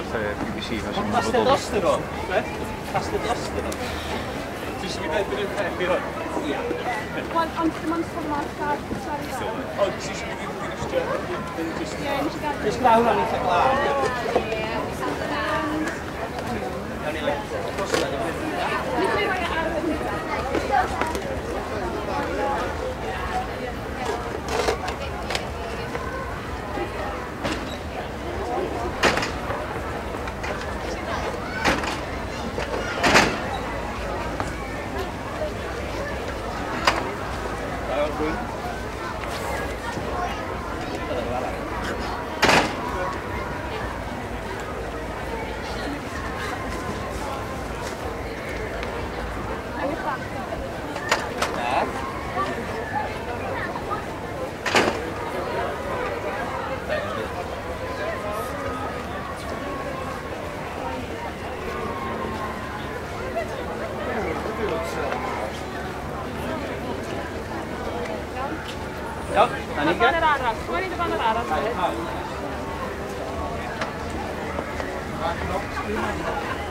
BBC was Pas de das erop, hè? Pas de das erop. Dus wie weet er een weer op. Ja. Want man van maar staat sorry. Oh, precies wie dit is de. Ja, je gaat. Dus klaar dan niet klaar. Ja, nee, maar kost dat. Niet meer waar je aan. Ja, Annika? Gewoon in de banderara.